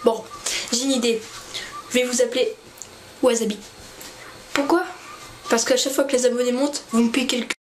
Bon, j'ai une idée. Je vais vous appeler Wasabi. Pourquoi? Parce qu'à chaque fois que les abonnés montent, vous me piquez le cul.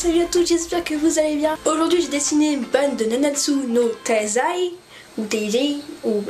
salut à tous, j'espère que vous allez bien. Aujourd'hui j'ai dessiné une bande de Nanatsu no Taizai, ou Taizai, ou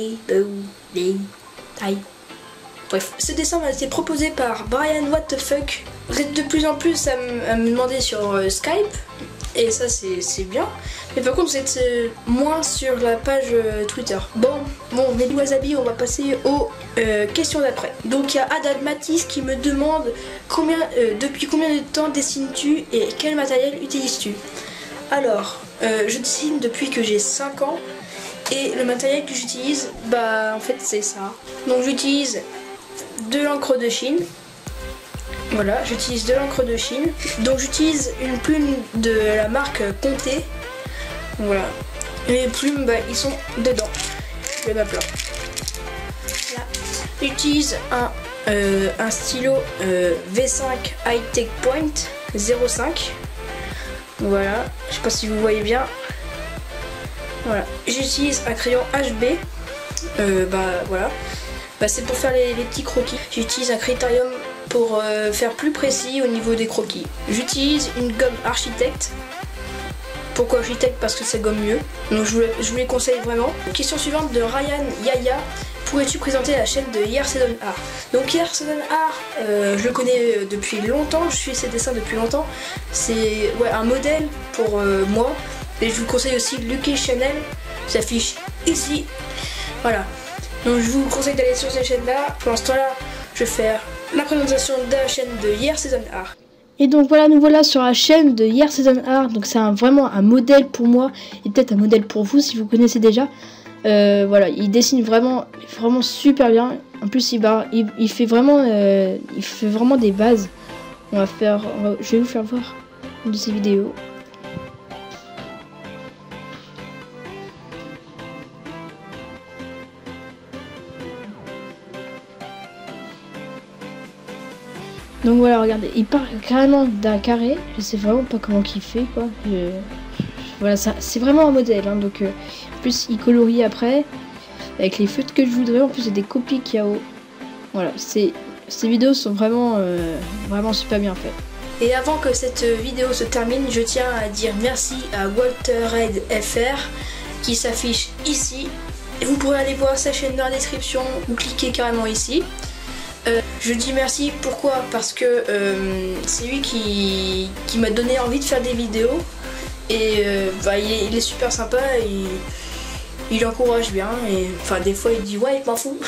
Tai. Bref, ce dessin m'a été proposé par Brian What the Fuck. Vous êtes de plus en plus à me demander sur Skype, et ça c'est bien. Mais par contre vous êtes moins sur la page Twitter. Bon mes wasabi, on va passer aux questions d'après. Donc il y a Adad Matisse qui me demande depuis combien de temps dessines-tu et quel matériel utilises-tu? Alors, je dessine depuis que j'ai 5 ans et le matériel que j'utilise, bah en fait c'est ça. Donc j'utilise de l'encre de Chine. Voilà, j'utilise de l'encre de Chine. Donc j'utilise une plume de la marque Conté. Voilà. Les plumes, bah, ils sont dedans. Le bas plat. Là. J'utilise un stylo V5 High Tech Point 05. Voilà. Je sais pas si vous voyez bien. Voilà. J'utilise un crayon HB. Voilà. Bah, c'est pour faire les petits croquis. J'utilise un critérium pour faire plus précis au niveau des croquis. J'utilise une gomme architecte. Pourquoi architecte? Parce que ça gomme mieux. Donc je vous les conseille vraiment. Question suivante de Ryan Yaya. Pourrais-tu présenter la chaîne de Yersedon Art? Donc Yersedon Art, je le connais depuis longtemps. Je suis ses dessins depuis longtemps. C'est un modèle pour moi. Et je vous conseille aussi Lucky Channel. Ça s'affiche ici. Voilà. Donc je vous conseille d'aller sur cette chaîne-là. Pour l'instant là, je vais faire la présentation de la chaîne de Yersedon Art. Et donc voilà, nous voilà sur la chaîne de Yersedon Art. Donc c'est vraiment un modèle pour moi et peut-être un modèle pour vous si vous connaissez déjà. Voilà, il dessine vraiment super bien. En plus il fait vraiment des bases. Je vais vous faire voir une de ses vidéos. Donc voilà, regardez, il part carrément d'un carré. Je sais vraiment pas comment il fait, quoi. Voilà, c'est vraiment un modèle, hein. Donc en plus il colorie après avec les feutres que je voudrais. En plus il y a des copies qu'il y a haut. Voilà, ces vidéos sont vraiment super bien faites. Et avant que cette vidéo se termine, je tiens à dire merci à Walter Red FR qui s'affiche ici. Et vous pourrez aller voir sa chaîne dans la description ou cliquer carrément ici. Je dis merci, pourquoi? Parce que c'est lui qui m'a donné envie de faire des vidéos. Et il est super sympa, il encourage bien. Et enfin des fois il dit ouais, m'en fous.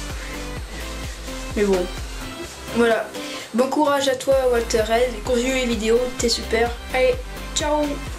Mais bon, voilà. Bon courage à toi Walter Red, continue les vidéos, t'es super. Allez, ciao.